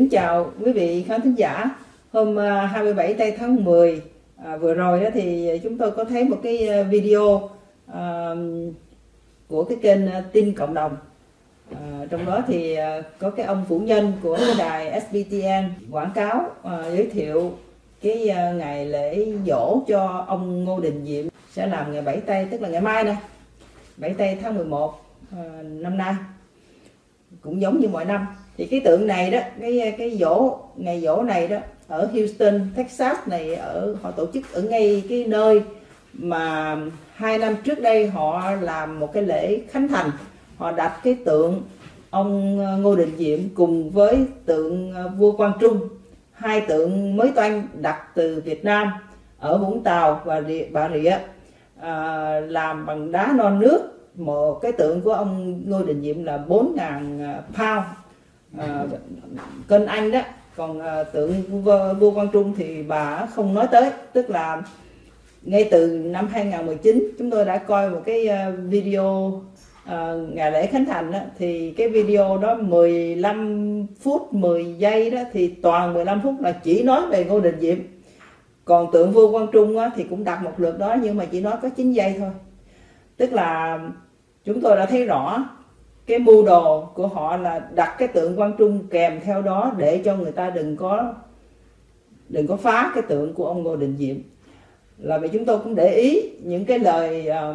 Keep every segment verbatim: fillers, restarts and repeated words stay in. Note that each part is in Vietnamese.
Kính chào quý vị khán thính giả. Hôm hai mươi bảy tây tháng mười à, vừa rồi đó thì chúng tôi có thấy một cái video à, của cái kênh Tin Cộng Đồng. À, trong đó thì có cái ông phụ nhân của cái đài ét bê tê en quảng cáo à, giới thiệu cái à, ngày lễ giỗ cho ông Ngô Đình Diệm sẽ làm ngày bảy tây, tức là ngày mai nè, bảy tây tháng mười một à, năm nay, cũng giống như mọi năm. Thì cái tượng này đó, cái cái giỗ ngày giỗ này đó ở Houston, Texas này, ở họ tổ chức ở ngay cái nơi mà hai năm trước đây họ làm một cái lễ khánh thành. Họ đặt cái tượng ông Ngô Đình Diệm cùng với tượng vua Quang Trung, hai tượng mới toanh đặt từ Việt Nam ở Vũng Tàu và Bà Rịa, à, làm bằng đá non nước. Một cái tượng của ông Ngô Đình Diệm là bốn ngàn pound, à, cân Anh đó. Còn à, tượng vua, vua Quang Trung thì bà không nói tới. Tức là ngay từ năm hai nghìn không trăm mười chín chúng tôi đã coi một cái video à, ngày lễ khánh thành đó, thì cái video đó mười lăm phút mười giây đó, thì toàn mười lăm phút là chỉ nói về Ngô Đình Diệm. Còn tượng vua Quang Trung á, thì cũng đặt một lượt đó, nhưng mà chỉ nói có chín giây thôi. Tức là chúng tôi đã thấy rõ cái mưu đồ của họ là đặt cái tượng Quang Trung kèm theo đó để cho người ta đừng có đừng có phá cái tượng của ông Ngô Đình Diệm. Là vì chúng tôi cũng để ý những cái lời uh,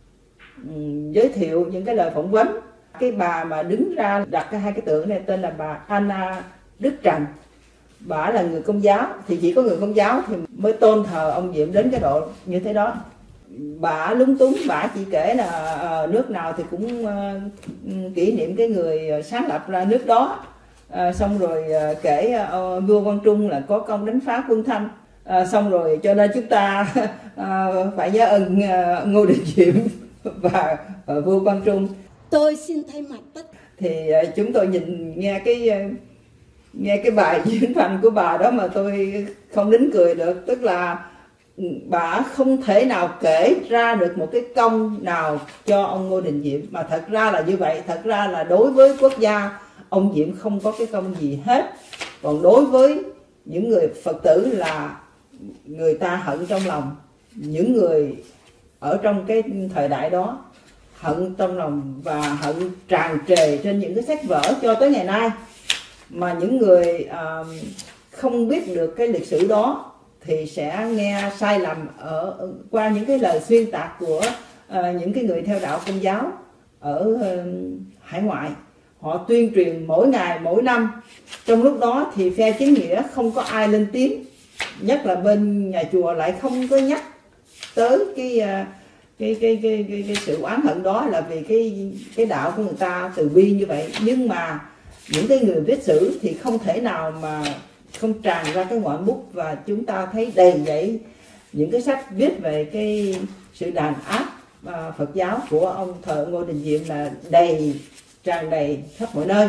giới thiệu, những cái lời phỏng vấn. Cái bà mà đứng ra đặt cái hai cái tượng này tên là bà Anna Đức Trần. Bà là người Công giáo, thì chỉ có người Công giáo thì mới tôn thờ ông Diệm đến cái độ như thế đó. Bà lúng túng, bà chỉ kể là uh, nước nào thì cũng uh, kỷ niệm cái người sáng lập ra nước đó. Uh, xong rồi uh, kể uh, vua Quang Trung là có công đánh phá quân Thanh. Uh, xong rồi cho nên chúng ta uh, phải nhớ ơn uh, Ngô Đình Diệm và uh, vua Quang Trung. Tôi xin thay mặt tất. Thì uh, chúng tôi nhìn nghe cái uh, nghe cái bài diễn văn của bà đó mà tôi không nín cười được. Tức là bà không thể nào kể ra được một cái công nào cho ông Ngô Đình Diệm. Mà thật ra là như vậy. Thật ra là đối với quốc gia, ông Diệm không có cái công gì hết. Còn đối với những người Phật tử là người ta hận trong lòng. Những người ở trong cái thời đại đó hận trong lòng và hận tràn trề trên những cái sách vở cho tới ngày nay. Mà những người uh, không biết được cái lịch sử đó thì sẽ nghe sai lầm ở qua những cái lời xuyên tạc của uh, những cái người theo đạo Công giáo ở uh, hải ngoại. Họ tuyên truyền mỗi ngày mỗi năm. Trong lúc đó thì phe chính nghĩa không có ai lên tiếng, nhất là bên nhà chùa lại không có nhắc tới cái uh, cái, cái, cái, cái, cái sự oán hận đó, là vì cái cái đạo của người ta từ bi như vậy. Nhưng mà những cái người viết sử thì không thể nào mà không tràn ra cái ngọn bút, và chúng ta thấy đầy dẫy những cái sách viết về cái sự đàn áp uh, Phật giáo của ông thợ Ngô Đình Diệm là đầy, tràn đầy khắp mọi nơi.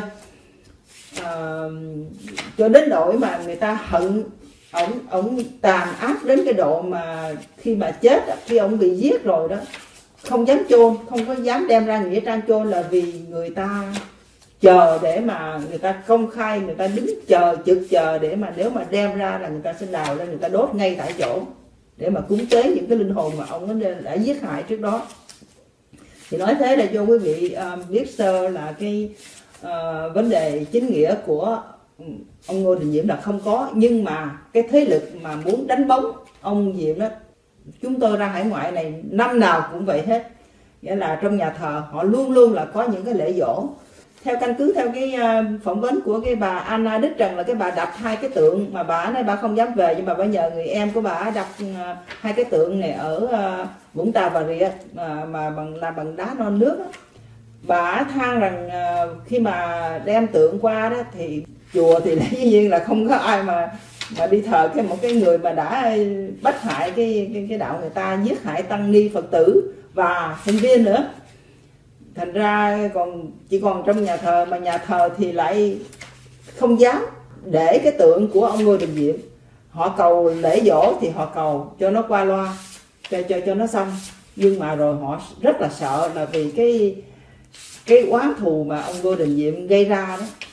Uh, cho đến nỗi mà người ta hận ông, ông tàn ác đến cái độ mà khi mà chết, khi ông bị giết rồi đó, không dám chôn, không có dám đem ra nghĩa trang chôn, là vì người ta chờ để mà người ta công khai, người ta đứng chờ, trực chờ để mà nếu mà đem ra là người ta sẽ đào lên, người ta đốt ngay tại chỗ để mà cúng tế những cái linh hồn mà ông đã giết hại trước đó. Thì nói thế là cho quý vị uh, biết sơ là cái uh, vấn đề chính nghĩa của ông Ngô Đình Diệm là không có. Nhưng mà cái thế lực mà muốn đánh bóng ông Diệm đó, chúng tôi ra hải ngoại này năm nào cũng vậy hết. Nghĩa là trong nhà thờ họ luôn luôn là có những cái lễ giỗ. Theo căn cứ theo cái phỏng vấn của cái bà Anna Đức Trần, là cái bà đặt hai cái tượng mà bà nói bà không dám về, nhưng mà bà nhờ người em của bà đặt hai cái tượng này ở Vũng Tàu Bà Rịa mà, mà bằng là bằng đá non nước đó. Bà than rằng khi mà đem tượng qua đó thì chùa thì dĩ nhiên là không có ai mà mà đi thờ cái một cái người mà đã bắt hại cái cái, cái đạo người ta, giết hại tăng ni Phật tử và sinh viên nữa. Thành ra còn chỉ còn trong nhà thờ, mà nhà thờ thì lại không dám để cái tượng của ông Ngô Đình Diệm. Họ cầu lễ giỗ thì họ cầu cho nó qua loa, cho cho cho nó xong. Nhưng mà rồi họ rất là sợ, là vì cái cái oán thù mà ông Ngô Đình Diệm gây ra đó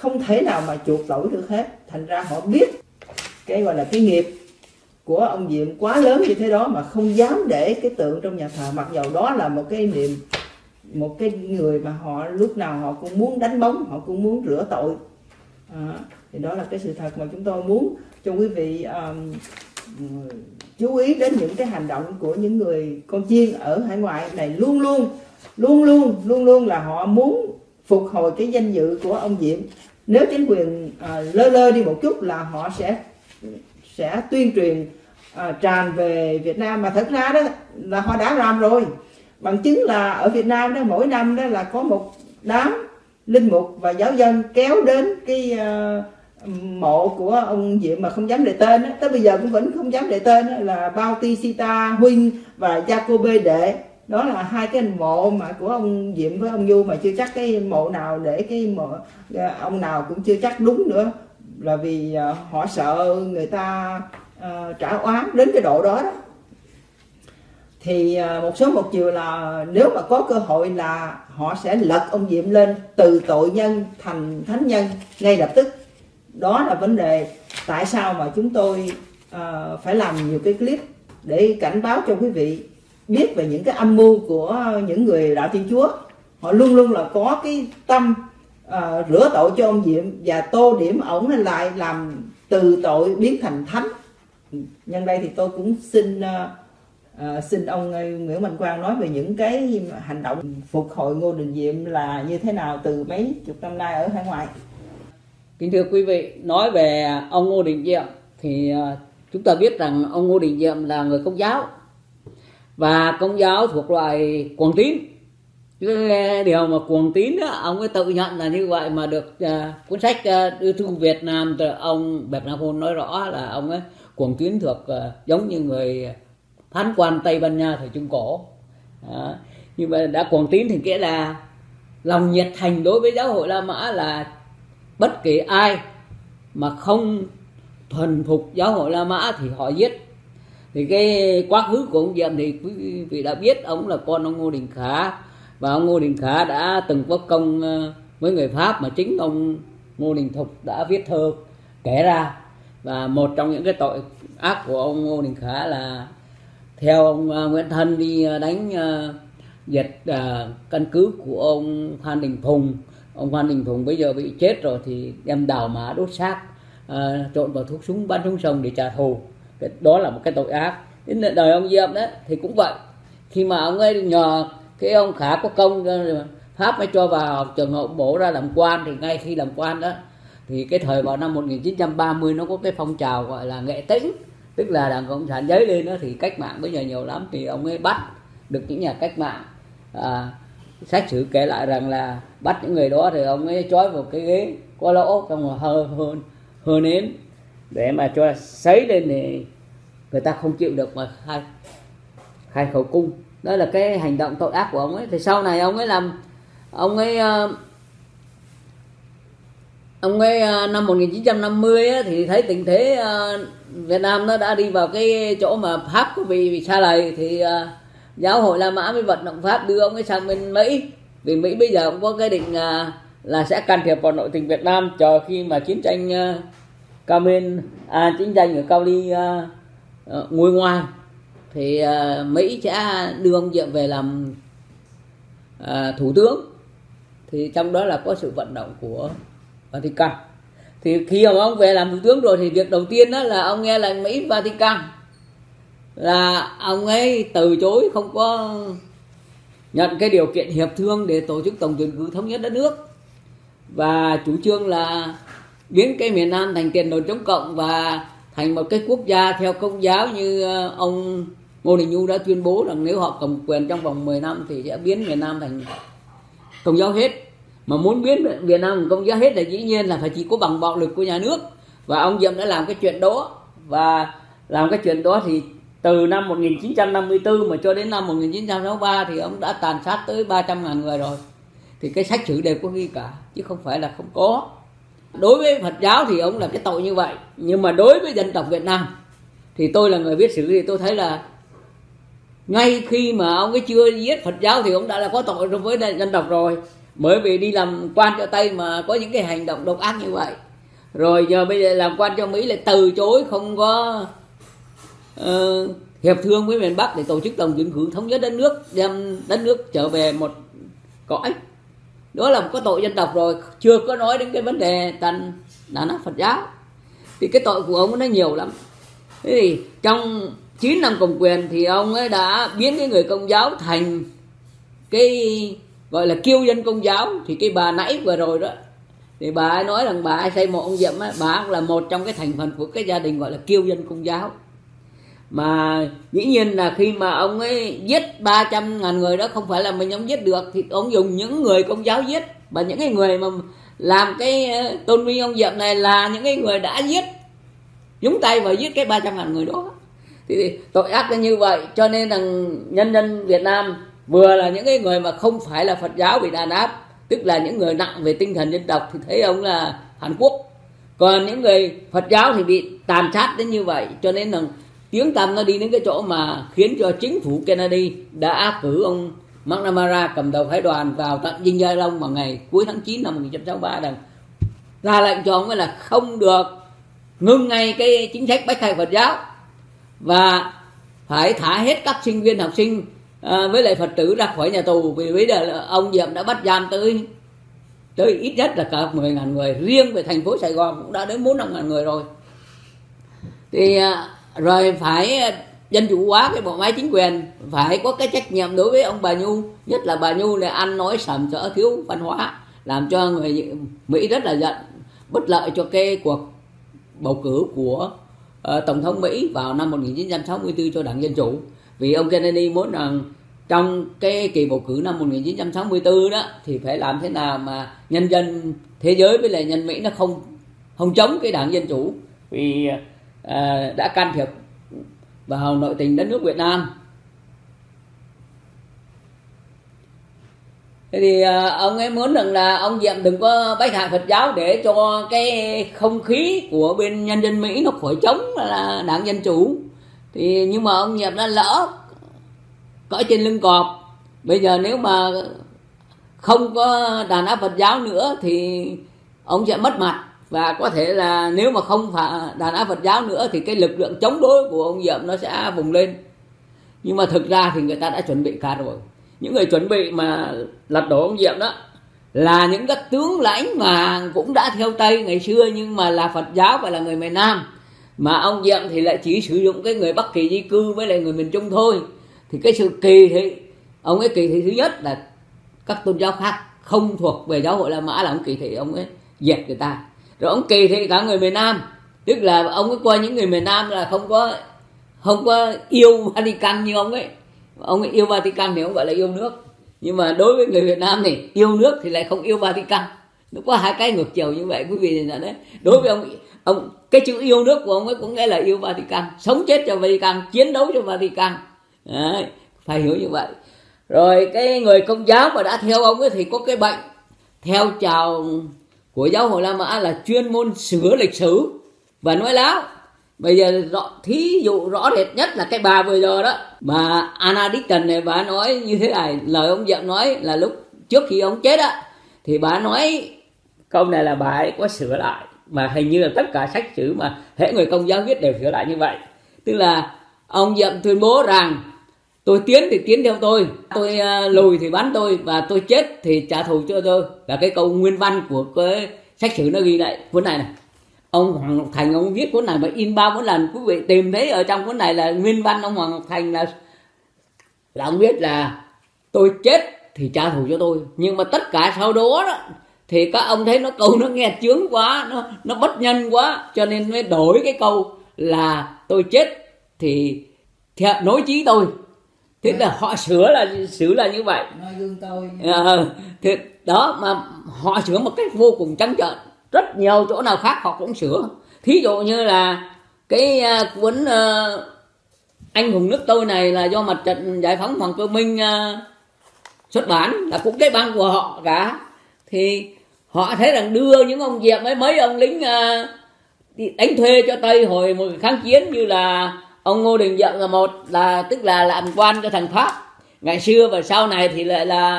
không thể nào mà chuộc lỗi được hết. Thành ra họ biết cái gọi là cái nghiệp của ông Diệm quá lớn như thế đó mà không dám để cái tượng trong nhà thờ, mặc dầu đó là một cái niềm, một cái người mà họ lúc nào họ cũng muốn đánh bóng, họ cũng muốn rửa tội. À, thì đó là cái sự thật mà chúng tôi muốn cho quý vị um, chú ý đến những cái hành động của những người con chiên ở hải ngoại này. Luôn luôn luôn luôn luôn luôn là họ muốn phục hồi cái danh dự của ông Diệm. Nếu chính quyền uh, lơ lơ đi một chút là họ sẽ sẽ tuyên truyền uh, tràn về Việt Nam, mà thật ra đó là họ đã làm rồi. Bằng chứng là ở Việt Nam đó mỗi năm đó là có một đám linh mục và giáo dân kéo đến cái uh, mộ của ông Diệm mà không dám đề tên đó. Tới bây giờ cũng vẫn không dám đề tên đó, là Bautista Huynh và Jacobe Đệ. Đó là hai cái mộ mà của ông Diệm với ông Du, mà chưa chắc cái mộ nào để cái mộ ông nào cũng chưa chắc đúng nữa, là vì uh, họ sợ người ta uh, trả oán đến cái độ đó đó. Thì uh, một số một chiều là nếu mà có cơ hội là họ sẽ lật ông Diệm lên từ tội nhân thành thánh nhân ngay lập tức. Đó là vấn đề tại sao mà chúng tôi uh, phải làm nhiều cái clip để cảnh báo cho quý vị biết về những cái âm mưu của những người đạo Thiên Chúa. Họ luôn luôn là có cái tâm uh, rửa tội cho ông Diệm và tô điểm ổng lại làm từ tội biến thành thánh. Nhân đây thì tôi cũng xin uh, uh, xin ông Nguyễn Mạnh Quang nói về những cái hành động phục hồi Ngô Đình Diệm là như thế nào từ mấy chục năm nay ở hải ngoại. Kính thưa quý vị, nói về ông Ngô Đình Diệm thì uh, chúng ta biết rằng ông Ngô Đình Diệm là người Công giáo, và Công giáo thuộc loại cuồng tín. Cái điều mà cuồng tín đó, ông ấy tự nhận là như vậy, mà được uh, cuốn sách uh, đưa thư Việt Nam từ ông Bạch Nam Phôn nói rõ là ông ấy cuồng tín thuộc uh, giống như người phán quan Tây Ban Nha thời Trung Cổ. Uh, nhưng mà đã cuồng tín thì nghĩa là lòng nhiệt thành đối với giáo hội La Mã, là bất kỳ ai mà không thuần phục giáo hội La Mã thì họ giết. Thì cái quá khứ của ông Diệm thì quý vị đã biết, ông là con ông Ngô Đình Khả, và ông Ngô Đình Khả đã từng có công với người Pháp mà chính ông Ngô Đình Thục đã viết thơ kể ra. Và một trong những cái tội ác của ông Ngô Đình Khả là theo ông Nguyễn Thân đi đánh diệt căn cứ của ông Phan Đình Phùng. Ông Phan Đình Phùng bây giờ bị chết rồi thì đem đào mã đốt xác, trộn vào thuốc súng bắn xuống sông để trả thù. Đó là một cái tội ác. Đến đời ông Diệm đó thì cũng vậy. Khi mà ông ấy nhờ cái ông Khả có công, Pháp mới cho vào trường hậu bổ ra làm quan, thì ngay khi làm quan đó thì cái thời vào năm một nghìn chín trăm ba mươi nó có cái phong trào gọi là nghệ tĩnh, tức là Đảng Cộng sản giấy lên đó, thì cách mạng bây giờ nhiều lắm, thì ông ấy bắt được những nhà cách mạng. À, sách sử kể lại rằng là bắt những người đó thì ông ấy trói vào cái ghế có lỗ, xong rồi hơ hơn hơ nến để mà cho sấy lên thì người ta không chịu được mà khai khai khẩu cung. Đó là cái hành động tội ác của ông ấy. Thì sau này ông ấy làm ông ấy ông ấy năm một nghìn chín trăm năm mươi ấy, thì thấy tình thế Việt Nam nó đã đi vào cái chỗ mà Pháp có bị, bị xa lầy, thì giáo hội La Mã mới vận động Pháp đưa ông ấy sang bên Mỹ. Vì Mỹ bây giờ cũng có cái định là sẽ can thiệp vào nội tình Việt Nam chờ khi mà chiến tranh Cao Miên à, chiến tranh ở Cao Ly uh, uh, nguôi ngoai, thì uh, Mỹ sẽ đưa ông Diệm về làm uh, thủ tướng. Thì trong đó là có sự vận động của Vatican. Thì khi mà ông về làm thủ tướng rồi thì việc đầu tiên đó là ông nghe lệnh Mỹ Vatican là ông ấy từ chối, không có nhận cái điều kiện hiệp thương để tổ chức tổng tuyển cử thống nhất đất nước, và chủ trương là biến cái miền Nam thành tiền đồn chống cộng và thành một cái quốc gia theo Công giáo, như ông Ngô Đình Nhu đã tuyên bố rằng nếu họ cầm quyền trong vòng mười năm thì sẽ biến miền Nam thành Công giáo hết. Mà muốn biến Việt Nam thành Công giáo hết là dĩ nhiên là phải chỉ có bằng bạo lực của nhà nước, và ông Diệm đã làm cái chuyện đó. Và làm cái chuyện đó thì từ năm một nghìn chín trăm năm mươi tư mà cho đến năm một nghìn chín trăm sáu mươi ba thì ông đã tàn sát tới ba trăm ngàn người rồi. Thì cái sách sử đều có ghi cả, chứ không phải là không có. Đối với Phật giáo thì ông là cái tội như vậy, nhưng mà đối với dân tộc Việt Nam thì tôi là người viết sử thì tôi thấy là ngay khi mà ông ấy chưa giết Phật giáo thì ông đã là có tội đối với dân tộc rồi. Bởi vì đi làm quan cho Tây mà có những cái hành động độc ác như vậy. Rồi giờ bây giờ làm quan cho Mỹ lại từ chối không có uh, hiệp thương với miền Bắc để tổ chức tổng tuyển cử thống nhất đất nước, đem đất nước trở về một cõi. Đó là một cái tội dân tộc rồi, chưa có nói đến cái vấn đề tàn đàn áp Phật giáo. Thì cái tội của ông nó nhiều lắm. Thế thì trong chín năm cầm quyền thì ông ấy đã biến cái người Công giáo thành cái gọi là kiêu dân Công giáo. Thì cái bà nãy vừa rồi đó, thì bà ấy nói rằng bà ấy xây mộ ông Diệm ấy, bà cũng là một trong cái thành phần của cái gia đình gọi là kiêu dân Công giáo. Mà dĩ nhiên là khi mà ông ấy giết ba trăm ngàn người đó không phải là mình ông giết được, thì ông dùng những người Công giáo giết. Và những cái người mà làm cái tôn vinh ông Diệm này là những cái người đã giết, nhúng tay vào giết cái ba trăm ngàn người đó. Thì tội ác là như vậy. Cho nên là nhân dân Việt Nam vừa là những cái người mà không phải là Phật giáo bị đàn áp, tức là những người nặng về tinh thần dân tộc, thì thấy ông là Hàn Quốc. Còn những người Phật giáo thì bị tàn sát đến như vậy. Cho nên là tiếng tăm nó đi đến cái chỗ mà khiến cho chính phủ Kennedy đã cử ông McNamara cầm đầu phái đoàn vào tận Dinh Gia Long vào ngày cuối tháng chín năm một nghìn chín trăm sáu mươi ba, rằng ra lệnh cho ông ấy là không được, ngưng ngay cái chính sách bách hại Phật giáo và phải thả hết các sinh viên học sinh à, với lại Phật tử ra khỏi nhà tù. Vì bây giờ ông Diệm đã bắt giam tới tới ít nhất là cả mười ngàn người, riêng về thành phố Sài Gòn cũng đã đến bốn năm ngàn người rồi. Thì rồi phải dân chủ hóa cái bộ máy chính quyền, phải có cái trách nhiệm đối với ông bà Nhu, nhất là bà Nhu là ăn nói sàm sỡ, thiếu văn hóa, làm cho người Mỹ rất là giận, bất lợi cho cái cuộc bầu cử của uh, tổng thống Mỹ vào năm một nghìn chín trăm sáu mươi tư cho đảng Dân Chủ. Vì ông Kennedy muốn rằng trong cái kỳ bầu cử năm một nghìn chín trăm sáu mươi tư đó thì phải làm thế nào mà nhân dân thế giới với lại nhân Mỹ nó không không chống cái đảng Dân Chủ, vì uh, đã can thiệp vào nội tình đất nước Việt Nam. Thế thì uh, ông ấy muốn rằng là ông Diệm đừng có bách hại Phật giáo để cho cái không khí của bên nhân dân Mỹ nó khỏi chống là đảng Dân Chủ. Thì nhưng mà ông Diệm đã lỡ cõi trên lưng cọp. Bây giờ nếu mà không có đàn áp Phật giáo nữa thì ông sẽ mất mặt. Và có thể là nếu mà không phải đàn áp Phật giáo nữa thì cái lực lượng chống đối của ông Diệm nó sẽ vùng lên. Nhưng mà thực ra thì người ta đã chuẩn bị cả rồi. Những người chuẩn bị mà lật đổ ông Diệm đó là những các tướng lãnh mà cũng đã theo Tây ngày xưa nhưng mà là Phật giáo và là người miền Nam. Mà ông Diệm thì lại chỉ sử dụng cái người Bắc Kỳ di cư với lại người miền Trung thôi. Thì cái sự kỳ thị, ông ấy kỳ thị thứ nhất là các tôn giáo khác không thuộc về giáo hội La Mã là ông kỳ thị, ông ấy diệt người ta. Rồi ông kỳ thị cả người miền Nam, tức là ông ấy coi những người miền Nam là không có không có yêu Vatican như ông ấy. Ông ấy yêu Vatican thì ông gọi là yêu nước, nhưng mà đối với người Việt Nam thì yêu nước thì lại không yêu Vatican. Nó có hai cái ngược chiều như vậy quý vị nhìn đấy. Đối với ông ông cái chữ yêu nước của ông ấy cũng nghĩa là yêu Vatican, sống chết cho Vatican, chiến đấu cho Vatican. Đấy, phải hiểu như vậy. Rồi cái người Công giáo mà đã theo ông ấy thì có cái bệnh theo chào của giáo hội La Mã là chuyên môn sửa lịch sử và nói láo. Bây giờ rõ, thí dụ rõ rệt nhất là cái bà vừa giờ đó, bà Anna Dixon này, bà nói như thế này, lời ông Diệm nói là lúc trước khi ông chết á, thì bà nói câu này là bà ấy có sửa lại, mà hình như là tất cả sách sử mà hễ người Công giáo viết đều sửa lại như vậy. Tức là ông Diệm tuyên bố rằng tôi tiến thì tiến theo tôi, tôi uh, lùi thì bắn tôi, và tôi chết thì trả thù cho tôi. Là cái câu nguyên văn của cái sách sử nó ghi lại cuốn này này. Ông Hoàng Ngọc Thành ông viết cuốn này mà in bao mỗi lần quý vị tìm thấy ở trong cuốn này là nguyên văn ông Hoàng Ngọc Thành là là ông viết là tôi chết thì trả thù cho tôi. Nhưng mà tất cả sau đó đó thì các ông thấy nó câu nó nghe chướng quá, nó nó bất nhân quá, cho nên mới đổi cái câu là tôi chết thì theo nối chí tôi. Thế là họ sửa là sửa là như vậy. Nói gương tôi. À, thì đó mà họ sửa một cách vô cùng trắng trợn. Rất nhiều chỗ nào khác họ cũng sửa. Thí dụ như là cái uh, cuốn uh, Anh hùng nước tôi này là do Mặt trận Giải phóng Hoàng Cơ Minh uh, xuất bản, là cũng cái băng của họ cả. Thì họ thấy rằng đưa những ông Diệm với mấy ông lính uh, đi đánh thuê cho Tây hồi một kháng chiến, như là ông Ngô Đình Diệm là một, là tức là làm quan cho thằng Pháp ngày xưa, và sau này thì lại là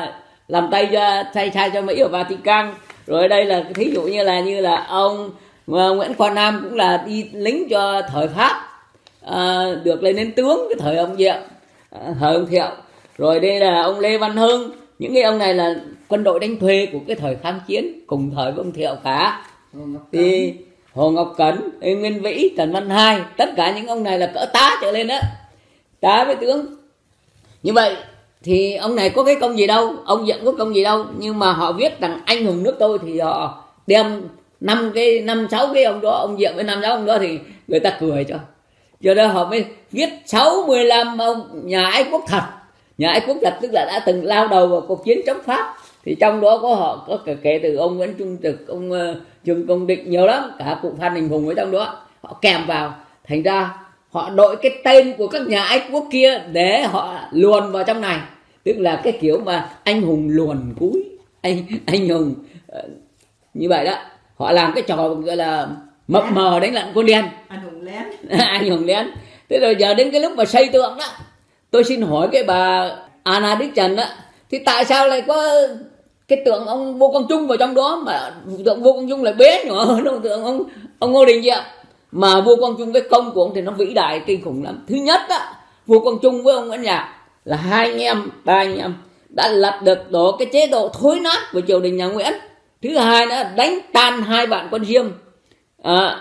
làm tay cho thay sai cho Mỹ ở Vatican. Rồi ở đây là thí dụ như là như là ông Nguyễn Khoa Nam cũng là đi lính cho thời Pháp, à, được lên đến tướng cái thời ông Diệm, à, thời ông Thiệu. Rồi đây là ông Lê Văn Hưng, những cái ông này là quân đội đánh thuê của cái thời kháng chiến cùng thời với ông Thiệu cả. Thì Hồ Ngọc Cẩn, Nguyên Vĩ, Trần Văn Hai, tất cả những ông này là cỡ tá trở lên đó, tá với tướng. Như vậy thì ông này có cái công gì đâu, ông Diệm có công gì đâu, nhưng mà họ viết rằng anh hùng nước tôi thì họ đem năm cái năm sáu cái ông đó, ông Diệm với năm sáu ông đó thì người ta cười cho. Cho nên họ mới viết sáu mươi lăm ông nhà ái quốc thật. Nhà ái quốc thật tức là đã từng lao đầu vào cuộc chiến chống Pháp. Thì trong đó có họ có kể từ ông Nguyễn Trung Trực, ông uh, Trương Công Định, nhiều lắm, cả cụ Phan Đình Phùng ở trong đó họ kèm vào. Thành ra họ đội cái tên của các nhà ái quốc kia để họ luồn vào trong này, tức là cái kiểu mà anh hùng luồn cúi, anh anh hùng uh, như vậy đó. Họ làm cái trò gọi là mập mờ đánh lận quân đen, anh hùng lén. anh hùng lén. Thế rồi giờ đến cái lúc mà xây tượng đó, tôi xin hỏi cái bà Anna Đức Trần đó, thì tại sao lại có cái tượng ông Vua Quang Trung vào trong đó, mà tượng Vua Quang Trung lại bé nhỏ hơn tượng ông ông Ngô Đình Diệm? Mà Vua Quang Trung cái công của ông thì nó vĩ đại kinh khủng lắm. Thứ nhất đó, Vua Quang Trung với ông Nguyễn Nhạc là hai anh em, ba anh em đã lật được đổ cái chế độ thối nát của triều đình nhà Nguyễn. Thứ hai nữa, đánh tan hai vạn quân Diêm. À,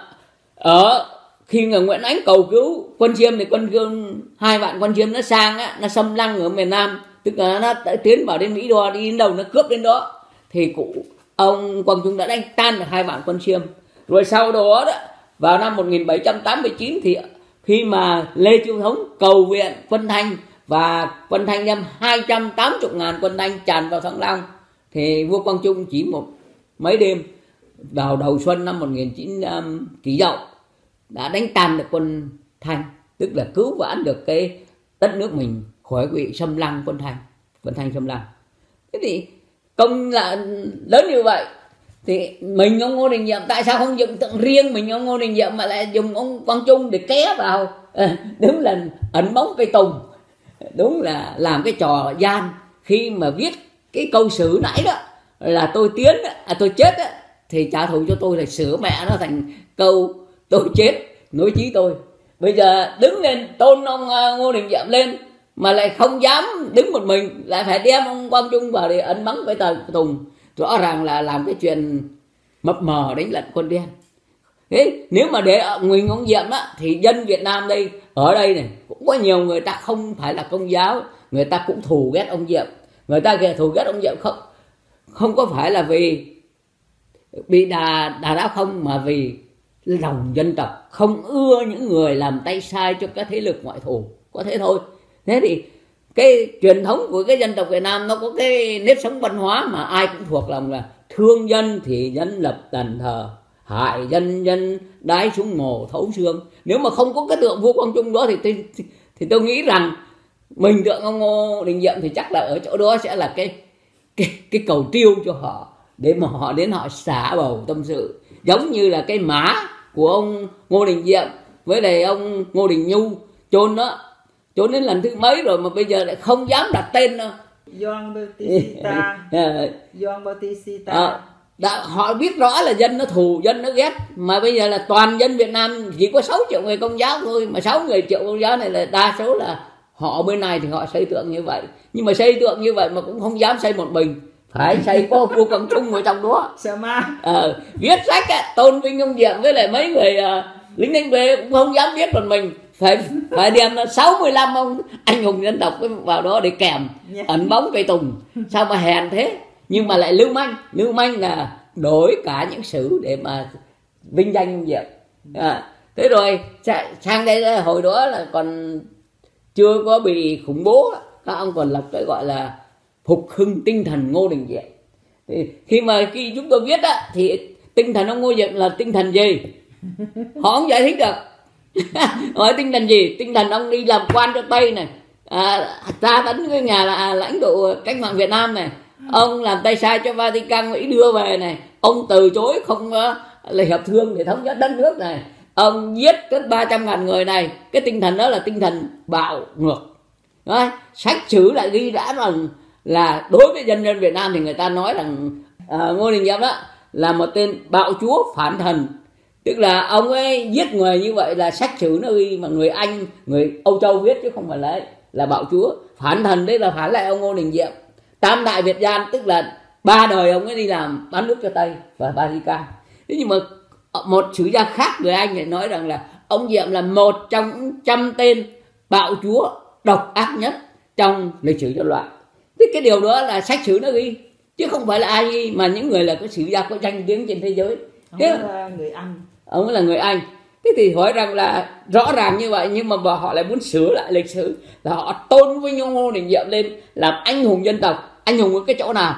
ở khi người Nguyễn Ánh cầu cứu quân Diêm thì quân Diêm, hai vạn quân Diêm nó sang á, nó xâm lăng ở miền Nam, tức là nó đã tiến vào đến Mỹ Đo, đi đến đâu nó cướp đến đó. Thì cụ ông Quang Trung đã đánh tan được hai vạn quân Diêm. Rồi sau đó đó, vào năm một nghìn bảy trăm tám mươi chín thì khi mà Lê Chiêu Thống cầu viện quân Thanh, và quân Thanh đem hai trăm tám mươi ngàn quân Thanh tràn vào Thăng Long, thì vua Quang Trung chỉ một mấy đêm vào đầu xuân năm một nghìn chín trăm Kỷ Dậu đã đánh tan được quân Thanh, tức là cứu vãn được cái đất nước mình khỏi bị xâm lăng quân Thanh, quân Thanh xâm lăng. Thế thì công là lớn như vậy, thì mình ông Ngô Đình Diệm tại sao không dựng tượng riêng mình ông Ngô Đình Diệm mà lại dùng ông Quang Trung để ké vào? À, đúng là ẩn bóng cây tùng, đúng là làm cái trò gian. Khi mà viết cái câu sử nãy đó là tôi tiến à, tôi chết đó, thì trả thù cho tôi là sửa mẹ nó thành câu tôi chết nối chí tôi. Bây giờ đứng lên tôn ông Ngô Đình Diệm lên mà lại không dám đứng một mình, lại phải đem ông Quang Trung vào để ẩn bóng với tờ tùng, rõ ràng là làm cái chuyện mập mờ đánh lận quân đen. Thế nếu mà để mình ông Diệm á, thì dân Việt Nam đây ở đây này cũng có nhiều người ta không phải là Công giáo, người ta cũng thù ghét ông Diệm. Người ta thù ghét ông Diệm không không có phải là vì bị đà đà đá không, mà vì lòng dân tộc không ưa những người làm tay sai cho các thế lực ngoại thù, có thế thôi. Thế thì cái truyền thống của cái dân tộc Việt Nam nó có cái nếp sống văn hóa mà ai cũng thuộc lòng là thương dân thì dân lập đền thờ, hại dân dân đái xuống mồ thấu xương. Nếu mà không có cái tượng vua Quang Trung đó thì tôi, thì tôi nghĩ rằng mình tượng ông Ngô Đình Diệm thì chắc là ở chỗ đó sẽ là cái cái cái cầu tiêu cho họ, để mà họ đến họ xả bầu tâm sự. Giống như là cái mã của ông Ngô Đình Diệm với lại ông Ngô Đình Nhu chôn đó, chôn đến lần thứ mấy rồi mà bây giờ lại không dám đặt tên đâu. Gioan Bautista, Gioan Bautista. À, đã, họ biết rõ là dân nó thù, dân nó ghét, mà bây giờ là toàn dân Việt Nam chỉ có sáu triệu người Công giáo thôi, mà sáu người triệu Công giáo này là đa số là họ bên này thì họ xây tượng như vậy. Nhưng mà xây tượng như vậy mà cũng không dám xây một mình, phải xây có vua Quang Trung ở trong đó. Sợ ma. À, viết sách á, tôn vinh ông Diệm với lại mấy người à, lính đánh thuê cũng không dám viết một mình, phải phải đem sáu mươi lăm ông anh hùng dân tộc vào đó để kèm ẩn bóng cây tùng. Sao mà hèn thế, nhưng mà lại lưu manh. Lưu manh là đổi cả những sử để mà vinh danh ông Diệm. À, thế rồi sang đây hồi đó là còn chưa có bị khủng bố, các ông còn lập cái gọi là phục hưng tinh thần Ngô Đình Diệm. Thì khi mà khi chúng tôi viết á, thì tinh thần ông Ngô Diệm là tinh thần gì họ không giải thích được. Hỏi tinh thần gì? Tinh thần ông đi làm quan cho Tây này, à, tra tấn cái nhà là lãnh tụ cách mạng Việt Nam này, ông làm tay sai cho Vatican Mỹ đưa về này, ông từ chối không uh, là hiệp thương để thống nhất đất nước này, ông giết cất ba trăm ngàn người này. Cái tinh thần đó là tinh thần bạo ngược. Đấy, sách sử lại ghi đã rằng là đối với dân dân Việt Nam thì người ta nói rằng uh, Ngô Đình Diệm đó là một tên bạo chúa phản thần, tức là ông ấy giết người như vậy là sách sử nó ghi, mà người Anh, người Âu Châu viết chứ không phải là là bạo chúa phản thần. Đấy là phản lại ông Ngô Đình Diệm. Tam đại Việt Gian tức là ba đời ông ấy đi làm bán nước cho Tây và Vatican. Thế nhưng mà một sử gia khác người Anh lại nói rằng là ông Diệm là một trong trăm tên bạo chúa độc ác nhất trong lịch sử nhân loại. Thế cái điều đó là sách sử nó ghi chứ không phải là ai ghi, mà những người là có sử gia có danh tiếng trên thế giới. Ông Thế là người Anh. Ông là người Anh. Thế thì hỏi rằng là rõ ràng như vậy, nhưng mà họ lại muốn sửa lại lịch sử, là họ tôn vinh ông Ngô Đình Diệm lên làm anh hùng dân tộc. Anh hùng ở cái chỗ nào?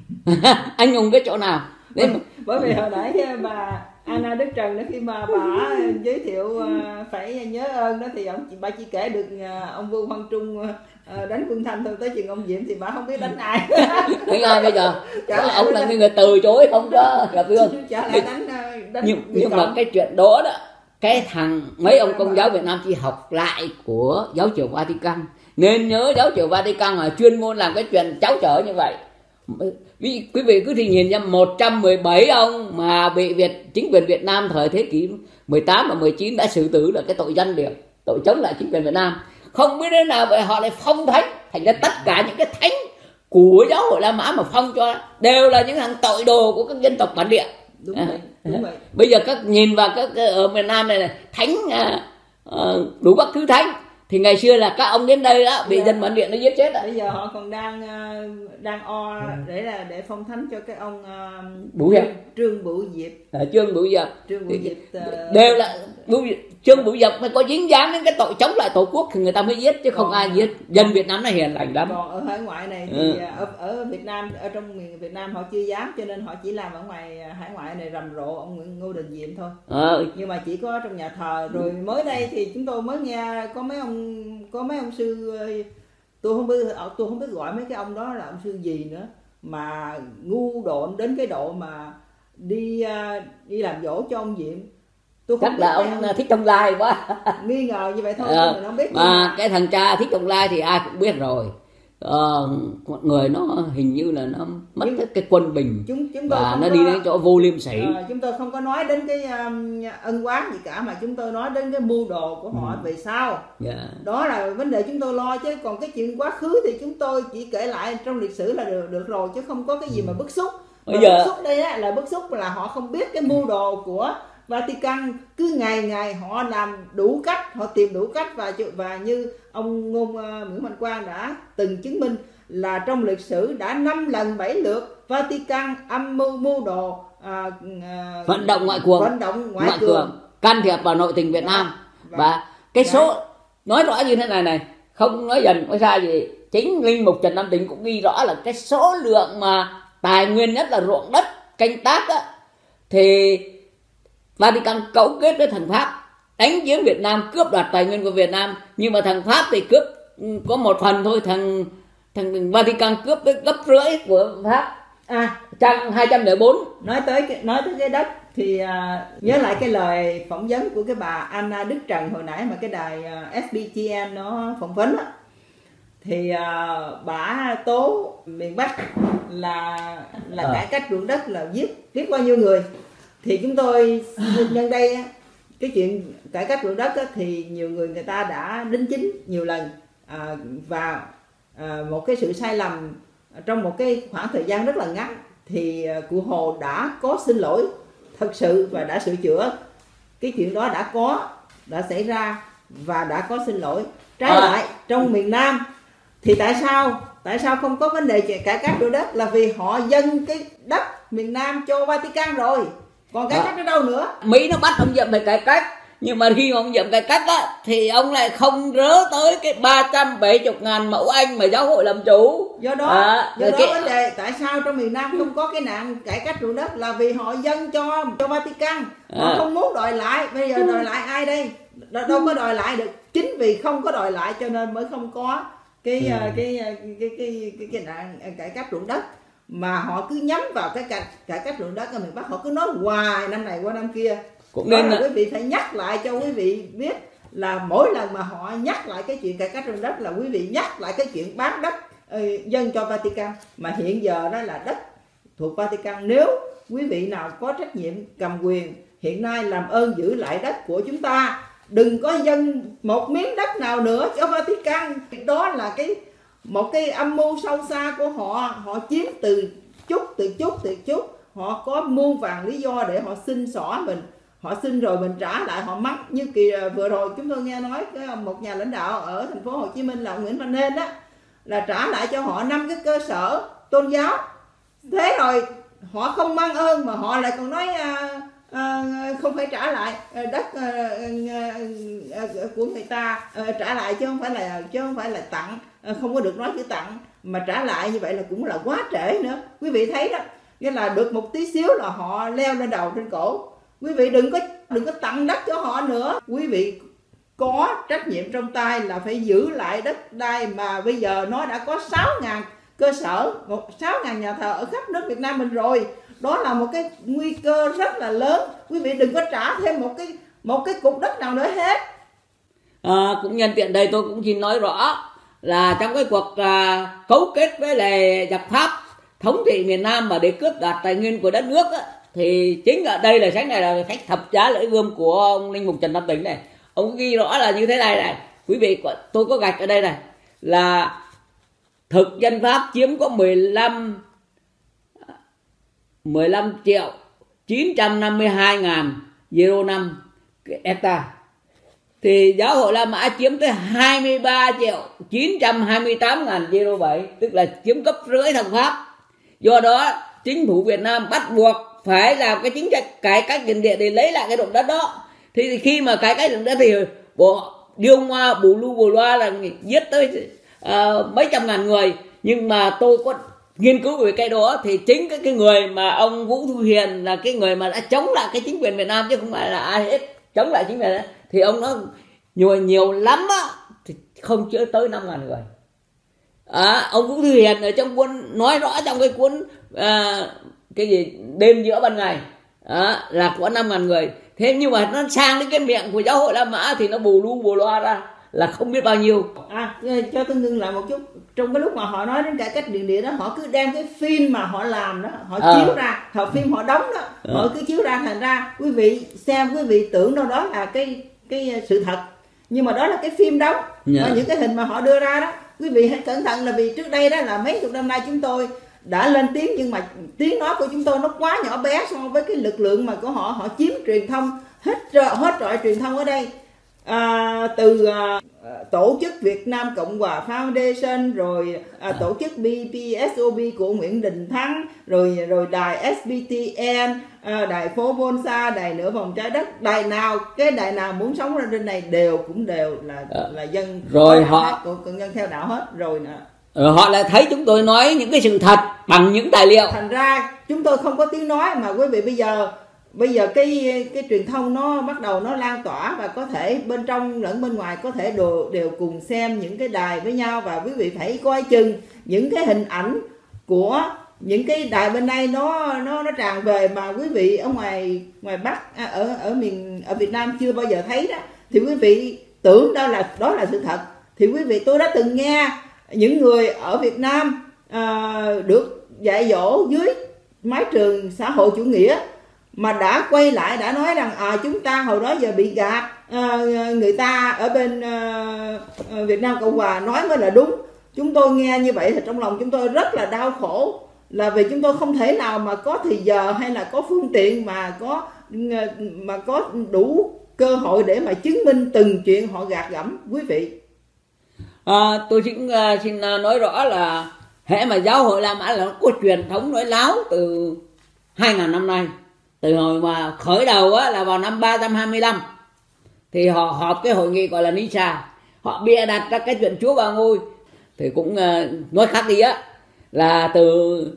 Anh hùng cái chỗ nào? Nên bởi vì hồi nãy bà Anna Đức Trần đó, khi mà bà giới thiệu phải nhớ ơn đó, thì ông bà chỉ kể được ông Vương Văn Trung đánh Quân Thanh thôi, tới chừng ông Diệm thì bà không biết đánh ai. Đánh ai bây giờ? Ông là người từ chối không có gặp Vương. đánh, đánh nhưng nhưng mà cái chuyện đó đó, cái thằng mấy ông Công giáo Việt Nam chỉ học lại của giáo triều Vatican, nên nhớ giáo triều Vatican là chuyên môn làm cái chuyện cháu chở như vậy. Quý vị cứ thì nhìn ra một trăm mười bảy ông mà bị Việt chính quyền Việt Nam thời thế kỷ mười tám và mười chín đã xử tử là cái tội danh điểm, tội chống lại chính quyền Việt Nam. Không biết thế nào vậy họ lại phong thánh, thành ra tất cả những cái thánh của giáo hội La Mã mà phong cho đều là những thằng tội đồ của các dân tộc bản địa. Đúng vậy, đúng vậy. Bây giờ các nhìn vào các ở miền Nam này, này thánh uh, đủ các thứ thánh, thì ngày xưa là các ông đến đây đó bị dân bản địa nó giết chết rồi. Bây giờ họ còn đang đang o để là để phong thánh cho cái ông Bửu Diệp, Trương Bửu Diệp. À, Trương Bửu Diệp. Trương Bửu Diệp đều là Bửu, Trương Bửu Diệp phải có dính dáng đến cái tội chống lại tổ quốc thì người ta mới giết, chứ không ai giết. Dân Việt Nam nó hiền lành lắm. Còn ở hải ngoại này thì ừ. ở ở Việt Nam, ở trong miền Việt Nam họ chưa dám, cho nên họ chỉ làm ở ngoài hải ngoại này rầm rộ ông Nguyễn Ngô Đình Diệm thôi. À. Nhưng mà chỉ có trong nhà thờ. Rồi mới đây thì chúng tôi mới nghe có mấy ông có mấy ông sư, tôi không biết tôi không biết gọi mấy cái ông đó là ông sư gì nữa, mà ngu độn đến cái độ mà đi đi làm dỗ cho ông Diệm. Tôi chắc là ông, ông Thích Thông Lai quá. Nghi ngờ như vậy thôi, à, mình không biết. Mà cái thằng cha Thích Thông Lai thì ai cũng biết rồi. Ờ, mọi người nó hình như là nó mất chúng, cái quân bình chúng, chúng tôi và nó có, đi đến chỗ vô liêm sỉ. À, chúng tôi không có nói đến cái um, ân oán gì cả, mà chúng tôi nói đến cái mưu đồ của họ ừ. về sau. Yeah. Đó là vấn đề chúng tôi lo, chứ còn cái chuyện quá khứ thì chúng tôi chỉ kể lại trong lịch sử là được, được rồi, chứ không có cái gì mà bức xúc. Bây giờ bức xúc đây á, là bức xúc là họ không biết cái mưu đồ của Vatican, cứ ngày ngày họ làm đủ cách, họ tìm đủ cách, và và như ông Ngôn uh, Nguyễn Mạnh Quang đã từng chứng minh là trong lịch sử đã năm lần bảy lượt Vatican âm mưu mưu đồ uh, uh, vận động ngoại cường, vận động ngoại, ngoại cường. cường can thiệp vào nội tình Việt đó. Nam và, và cái đó. Số nói rõ như thế này này, không nói dần nói sai gì, chính linh mục Trần Nam Tính cũng ghi rõ là cái số lượng mà tài nguyên nhất là ruộng đất canh tác á, thì Vatican cấu kết với thằng Pháp đánh chiếm Việt Nam, cướp đoạt tài nguyên của Việt Nam. Nhưng mà thằng Pháp thì cướp có một phần thôi, thằng thằng Vatican cướp tới gấp rưỡi của Pháp. À, trang hai trăm lẻ bốn. Nói tới cái, nói tới cái đất thì uh, nhớ lại cái lời phỏng vấn của cái bà Anna Đức Trần hồi nãy mà cái đài uh, ét bê tê en nó phỏng vấn á, thì uh, bà tố miền Bắc là là à. cải cách ruộng đất là giết biết bao nhiêu người. Thì chúng tôi nhân đây cái chuyện cải cách ruộng đất á, thì nhiều người người ta đã đính chính nhiều lần, à, và à, một cái sự sai lầm trong một cái khoảng thời gian rất là ngắn thì cụ Hồ đã có xin lỗi thật sự và đã sửa chữa. Cái chuyện đó đã có, đã xảy ra và đã có xin lỗi. Trái à. lại trong miền Nam thì tại sao tại sao không có vấn đề cải cách ruộng đất, là vì họ dâng cái đất miền Nam cho Vatican rồi, còn cải cách ở đâu nữa. Mỹ nó bắt ông Diệm phải cải cách, nhưng mà khi ông Diệm cải cách á, thì ông lại không rớ tới cái ba trăm bảy mươi ngàn mẫu Anh mà giáo hội làm chủ. Do đó, à, do đó cái... vấn đề tại sao trong miền Nam không có cái nạn cải cách ruộng đất là vì họ dâng cho cho Vatican, họ à. không muốn đòi lại. Bây giờ đòi lại ai đây? Đâu có đòi lại được. Chính vì không có đòi lại cho nên mới không có cái ừ. cái, cái, cái, cái, cái, cái nạn cải cách ruộng đất, mà họ cứ nhắm vào cái cải, cải cách ruộng đất ở miền Bắc, họ cứ nói hoài năm này qua năm kia. Cũng nên là quý vị phải nhắc lại cho quý vị biết là mỗi lần mà họ nhắc lại cái chuyện cải cách ruộng đất là quý vị nhắc lại cái chuyện bán đất uh, dâng cho Vatican, mà hiện giờ đó là đất thuộc Vatican. Nếu quý vị nào có trách nhiệm cầm quyền hiện nay, làm ơn giữ lại đất của chúng ta, đừng có dâng một miếng đất nào nữa cho Vatican. Đó là cái một cái âm mưu sâu xa của họ. Họ chiếm từ chút từ chút từ chút, họ có muôn vàn lý do để họ xin xỏ mình. Họ xin rồi mình trả lại, họ mắng. Như kỳ vừa rồi chúng tôi nghe nói một nhà lãnh đạo ở thành phố Hồ Chí Minh là Nguyễn Văn Nên đó, là trả lại cho họ năm cái cơ sở tôn giáo. Thế rồi họ không mang ơn mà họ lại còn nói à, à, không phải trả lại đất à, à, của người ta, à, trả lại chứ không phải là chứ không phải là tặng, à, không có được nói chữ tặng, mà trả lại như vậy là cũng là quá trễ nữa. Quý vị thấy đó, nghĩa là được một tí xíu là họ leo lên đầu trên cổ. Quý vị đừng có đừng có tặng đất cho họ nữa. Quý vị có trách nhiệm trong tay là phải giữ lại đất đai mà bây giờ nó đã có sáu nghìn cơ sở, sáu nghìn nhà thờ ở khắp nước Việt Nam mình rồi. Đó là một cái nguy cơ rất là lớn. Quý vị đừng có trả thêm một cái một cái cục đất nào nữa hết. À, cũng nhân tiện đây tôi cũng xin nói rõ là trong cái cuộc à, cấu kết với lại giặc Pháp thống trị miền Nam và để cướp đoạt tài nguyên của đất nước á, thì chính ở đây là sách này là sách thập giá lưỡi gươm của ông linh mục Trần Văn Tính này. Ông ghi rõ là như thế này này, quý vị, tôi có gạch ở đây này, là thực dân Pháp chiếm có mười lăm triệu chín trăm năm mươi hai ngàn euro năm hectare, thì giáo hội La Mã chiếm tới hai mươi ba triệu chín trăm hai mươi tám ngàn euro bảy, tức là chiếm gấp rưỡi thằng Pháp. Do đó chính phủ Việt Nam bắt buộc phải làm cái chính sách cải cách tiền địa để lấy lại cái đồng đất đó. Thì khi mà cải cách đồng đất thì bộ điêu ngoa bù lu bù loa là giết tới uh, mấy trăm ngàn người. Nhưng mà tôi có nghiên cứu về cái đó thì chính cái, cái người mà ông Vũ Thu Hiền là cái người mà đã chống lại cái chính quyền Việt Nam, chứ không phải là ai hết chống lại chính quyền đó. Thì ông nó nhiều nhiều lắm á, thì không chưa tới năm ngàn người. À, ông Vũ Thu Hiền ở trong cuốn nói rõ trong cái cuốn à, cái gì đêm giữa ban ngày à, là có năm ngàn người. Thế nhưng mà nó sang đến cái miệng của giáo hội La Mã thì nó bù lu bù loa ra là không biết bao nhiêu. À, cho tôi ngưng lại một chút. Trong cái lúc mà họ nói đến cải cách tiền địa đó, họ cứ đem cái phim mà họ làm đó, họ à. chiếu ra, họ phim họ đóng đó, à. họ cứ chiếu ra, thành ra quý vị xem, quý vị tưởng đâu đó là cái cái sự thật, nhưng mà đó là cái phim đóng. Yeah. Và những cái hình mà họ đưa ra đó, quý vị hãy cẩn thận, là vì trước đây đó là mấy chục năm nay chúng tôi đã lên tiếng, nhưng mà tiếng nói của chúng tôi nó quá nhỏ bé so với cái lực lượng mà của họ. Họ chiếm truyền thông hết hết trọi truyền thông ở đây, à, từ à, tổ chức Việt Nam Cộng Hòa Foundation, rồi à, tổ chức bê pê ét o bê của Nguyễn Đình Thắng, rồi rồi đài ét bê tê en, à, đài phố Bonsa, đài Nửa Vòng Trái Đất, đài nào cái đài nào muốn sống ra trên này đều cũng đều là à. là dân rồi họ của dân theo đạo hết rồi nè. Rồi họ lại thấy chúng tôi nói những cái sự thật bằng những tài liệu, thành ra chúng tôi không có tiếng nói. Mà quý vị bây giờ bây giờ cái cái truyền thông nó bắt đầu nó lan tỏa, và có thể bên trong lẫn bên ngoài có thể đều, đều cùng xem những cái đài với nhau. Và quý vị phải coi chừng những cái hình ảnh của những cái đài bên đây nó nó nó tràn về mà quý vị ở ngoài ngoài Bắc à, ở ở miền ở Việt Nam chưa bao giờ thấy đó, thì quý vị tưởng đó là đó là sự thật. Thì quý vị, tôi đã từng nghe những người ở Việt Nam à, được dạy dỗ dưới mái trường xã hội chủ nghĩa mà đã quay lại đã nói rằng à, chúng ta hồi đó giờ bị gạt, à, người ta ở bên à, Việt Nam Cộng Hòa nói mới là đúng. Chúng tôi nghe như vậy thì trong lòng chúng tôi rất là đau khổ, là vì chúng tôi không thể nào mà có thời giờ hay là có phương tiện mà có mà có đủ cơ hội để mà chứng minh từng chuyện họ gạt gẫm quý vị. À, tôi xin uh, xin uh, nói rõ là hệ mà giáo hội La Mã là nó có truyền thống nói láo từ hai nghìn năm nay. Từ hồi mà khởi đầu á, là vào năm ba trăm hai mươi lăm thì họ họp cái hội nghị gọi là Nica, họ bịa đặt ra cái chuyện Chúa Ba Ngôi. Thì cũng uh, nói khác đi á, là từ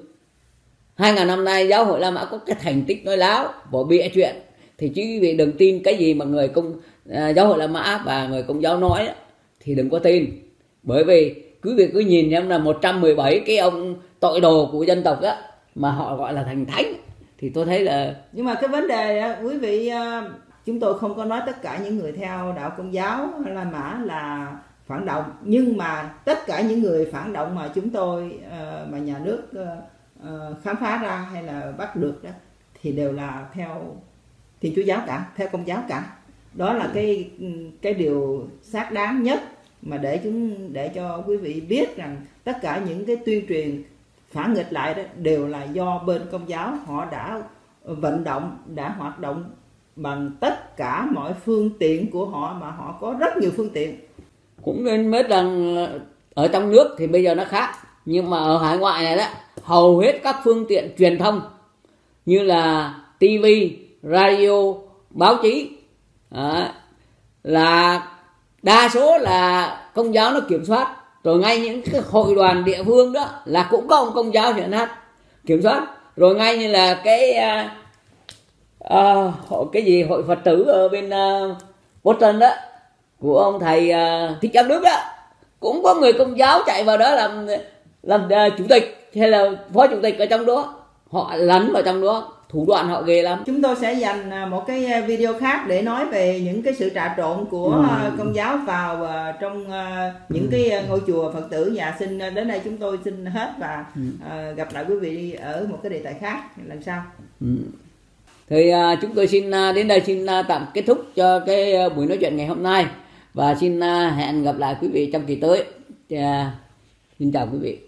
hai nghìn năm nay giáo hội La Mã có cái thành tích nói láo, bỏ bịa chuyện. Thì chứ quý vị đừng tin cái gì mà người công uh, giáo hội La Mã và người Công giáo nói đó, thì đừng có tin. Bởi vì quý vị cứ nhìn xem là một trăm mười bảy cái ông tội đồ của dân tộc đó mà họ gọi là thành thánh, thì tôi thấy là... Nhưng mà cái vấn đề đó, quý vị, chúng tôi không có nói tất cả những người theo đạo Công giáo La Mã là phản động, nhưng mà tất cả những người phản động mà chúng tôi uh, mà nhà nước uh, uh, khám phá ra hay là bắt được đó thì đều là theo Thiên Chúa giáo cả, theo Công giáo cả. Đó là cái cái điều xác đáng nhất mà để chúng để cho quý vị biết rằng tất cả những cái tuyên truyền phản nghịch lại đó đều là do bên Công giáo họ đã vận động, đã hoạt động bằng tất cả mọi phương tiện của họ, mà họ có rất nhiều phương tiện. Cũng nên biết rằng ở trong nước thì bây giờ nó khác, nhưng mà ở hải ngoại này đó, hầu hết các phương tiện truyền thông như là ti vi, radio, báo chí đó, là đa số là Công giáo nó kiểm soát. Rồi ngay những cái hội đoàn địa phương đó là cũng có ông Công giáo hiện hát kiểm soát. Rồi ngay như là cái uh, uh, cái gì hội Phật tử ở bên uh, Boston đó của ông thầy uh, Thích Giám Đức đó, cũng có người Công giáo chạy vào đó làm làm uh, chủ tịch hay là phó chủ tịch ở trong đó. Họ lấn vào trong đó, thủ đoạn họ ghê lắm. Chúng tôi sẽ dành một cái video khác để nói về những cái sự trà trộn của ừ. Công giáo vào trong những cái ngôi chùa Phật tử. Và xin đến đây chúng tôi xin hết và ừ. gặp lại quý vị ở một cái đề tài khác lần sau. Ừ. Thì chúng tôi xin đến đây xin tạm kết thúc cho cái buổi nói chuyện ngày hôm nay, và xin hẹn gặp lại quý vị trong kỳ tới. Xin chào quý vị.